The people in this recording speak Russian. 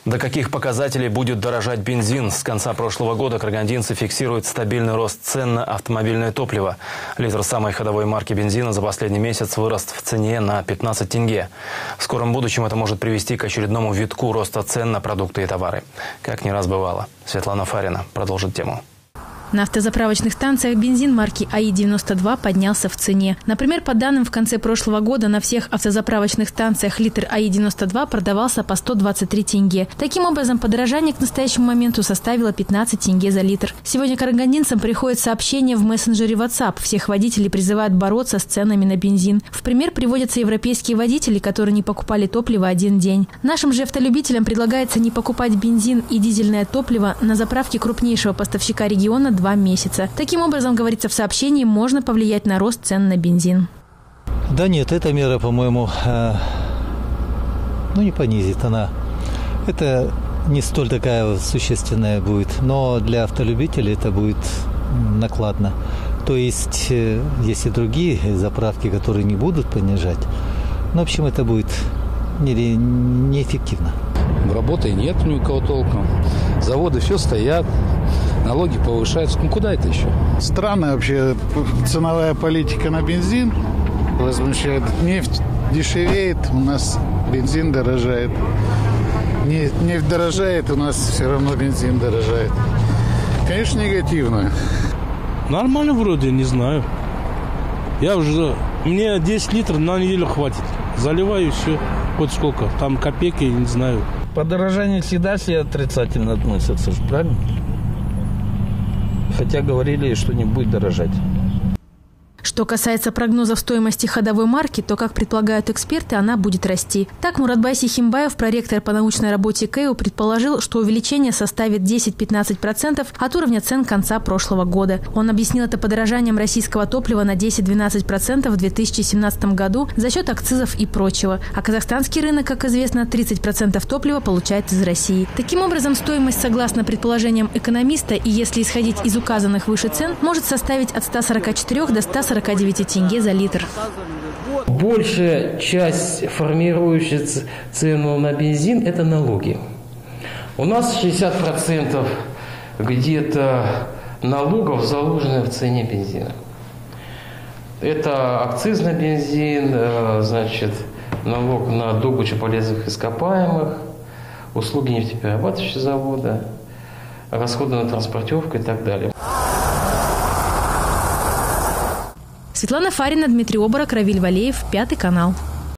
До каких показателей будет дорожать бензин? С конца прошлого года карагандинцы фиксируют стабильный рост цен на автомобильное топливо. Литр самой ходовой марки бензина за последний месяц вырос в цене на 15 тенге. В скором будущем это может привести к очередному витку роста цен на продукты и товары. Как не раз бывало. Светлана Фарина продолжит тему. На автозаправочных станциях бензин марки АИ-92 поднялся в цене. Например, по данным в конце прошлого года на всех автозаправочных станциях литр АИ-92 продавался по 123 тенге. Таким образом, подорожание к настоящему моменту составило 15 тенге за литр. Сегодня карагандинцам приходит сообщение в мессенджере WhatsApp. Всех водителей призывают бороться с ценами на бензин. В пример приводятся европейские водители, которые не покупали топливо один день. Нашим же автолюбителям предлагается не покупать бензин и дизельное топливо на заправке крупнейшего поставщика региона 2 месяца. Таким образом, говорится в сообщении, можно повлиять на рост цен на бензин. Да нет, эта мера, по-моему, не понизит она. Это не столь такая существенная будет, но для автолюбителей это будет накладно. То есть, есть и другие заправки, которые не будут понижать. В общем, это будет неэффективно. Работы нет ни у кого толком. Заводы все стоят. Налоги повышаются. Куда это еще? Странная вообще ценовая политика на бензин возмущает. Нефть дешевеет, у нас бензин дорожает. Нефть дорожает, у нас все равно бензин дорожает. Конечно, негативно. Нормально вроде, не знаю. Мне 10 литров на неделю хватит. Заливаю все. Хоть сколько. Там копейки, не знаю. Подорожание всегда все отрицательно относятся, правильно? Хотя говорили, что не будет дорожать. Что касается прогнозов стоимости ходовой марки, то, как предполагают эксперты, она будет расти. Так, Муратбай Сихимбаев, проректор по научной работе КЭУ, предположил, что увеличение составит 10-15% от уровня цен конца прошлого года. Он объяснил это подорожанием российского топлива на 10-12% в 2017 году за счет акцизов и прочего. А казахстанский рынок, как известно, 30% топлива получает из России. Таким образом, стоимость, согласно предположениям экономиста, и если исходить из указанных выше цен, может составить от 144 до 149 тенге за литр. Большая часть формирующей цену на бензин – это налоги. У нас 60% где-то налогов заложены в цене бензина. Это акциз на бензин, налог на добычу полезных ископаемых, услуги нефтеперерабатывающего завода, расходы на транспортировку и так далее. Светлана Фарина, Дмитрий Оборок, Равиль Валеев, 5 канал.